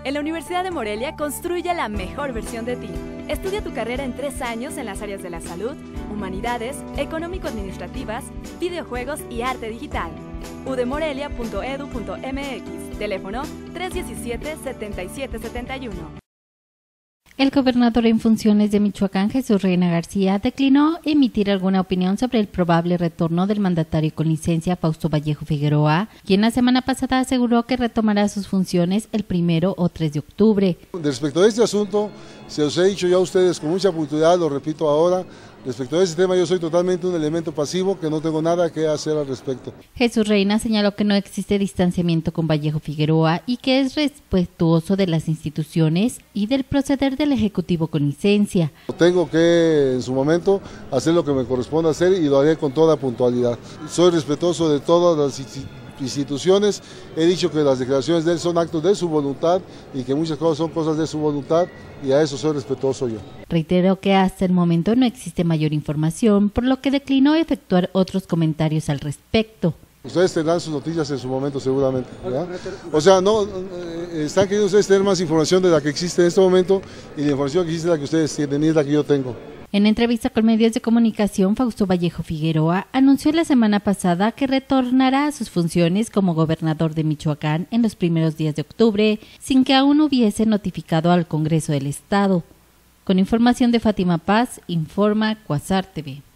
En la Universidad de Morelia construye la mejor versión de ti. Estudia tu carrera en 3 años en las áreas de la salud, humanidades, económico-administrativas, videojuegos y arte digital. udemorelia.edu.mx. Teléfono 317-7771. El gobernador en funciones de Michoacán, Jesús Reina García, declinó emitir alguna opinión sobre el probable retorno del mandatario con licencia Fausto Vallejo Figueroa, quien la semana pasada aseguró que retomará sus funciones el 1 o 3 de octubre. Respecto a este asunto, se los he dicho ya a ustedes con mucha puntualidad, lo repito ahora. Respecto a este tema, yo soy totalmente un elemento pasivo, que no tengo nada que hacer al respecto. Jesús Reina señaló que no existe distanciamiento con Vallejo Figueroa y que es respetuoso de las instituciones y del proceder del Ejecutivo con licencia. Tengo que, en su momento, hacer lo que me corresponde hacer y lo haré con toda puntualidad. Soy respetuoso de todas las instituciones, he dicho que las declaraciones de él son actos de su voluntad y que muchas cosas son cosas de su voluntad y a eso soy respetuoso yo. Reiteró que hasta el momento no existe mayor información, por lo que declinó efectuar otros comentarios al respecto. Ustedes tendrán sus noticias en su momento seguramente, ¿verdad? O sea, no están queriendo ustedes tener más información de la que existe en este momento y la información que existe es la que ustedes tienen y es la que yo tengo. En entrevista con medios de comunicación, Fausto Vallejo Figueroa anunció la semana pasada que retornará a sus funciones como gobernador de Michoacán en los primeros días de octubre, sin que aún hubiese notificado al Congreso del Estado. Con información de Fátima Paz, informa Cuasar TV.